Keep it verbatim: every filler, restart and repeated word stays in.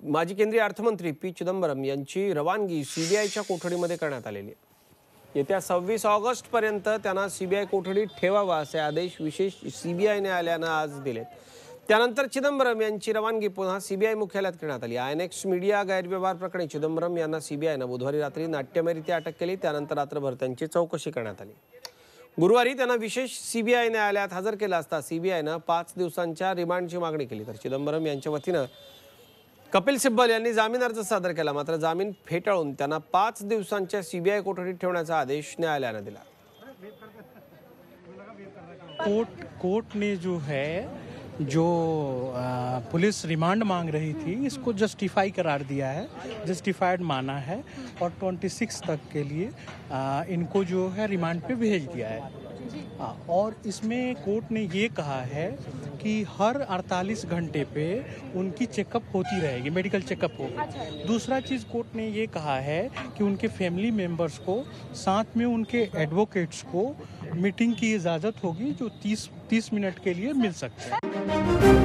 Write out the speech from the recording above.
माजी केंद्रीय अर्थमंत्री पी चिदंबरम यांची रवानगी सीबीआयच्या कोठडीमध्ये करण्यात आलेली आहे। येत्या सव्वीस ऑगस्ट पर्यंत त्यांना सीबीआय कोठडीत ठेवावा असे आदेश विशेष सीबीआय न्यायालयाने आज दिलेत। त्यानंतर चिदंबरम यांची रवानगी पुन्हा सीबीआय मुख्यालयात करण्यात आली। आयएनएक्स मीडिया गैरव्यवहार प्रकरणी चिदंबरम यांना सीबीआयने बुधवारी रात्री नाट्यमयरित्या अटक केली। त्यानंतर रात्रभर त्यांची चौकशी करण्यात आली। गुरुवारी त्यांना विशेष सीबीआय न्यायालयात हजर केलं असता सीबीआयने पाच दिवसांच्या रिमांडची मागणी केली। तर चिदंबरम यांच्या वतीने कपिल सिब्बल यांनी जामीन अर्ज सादर केला, मात्र जामीन फेटाळून त्यांना पाच दिवसांच्या सीबीआय कोठडीत ठेवण्याचा आदेश न्यायालयाने दिला। कोर्ट कोर्ट ने जो है जो आ, पुलिस रिमांड मांग रही थी इसको जस्टिफाई करार दिया है, जस्टिफाइड माना है और छब्बीस तक के लिए आ, इनको जो है रिमांड पे भेज दिया है। आ, और इसमें कोर्ट ने ये कहा है कि हर अड़तालीस घंटे पे उनकी चेकअप होती रहेगी, मेडिकल चेकअप होगी। दूसरा चीज़ कोर्ट ने ये कहा है कि उनके फैमिली मेंबर्स को साथ में उनके एडवोकेट्स को मीटिंग की इजाज़त होगी जो तीस तीस मिनट के लिए मिल सकते हैं।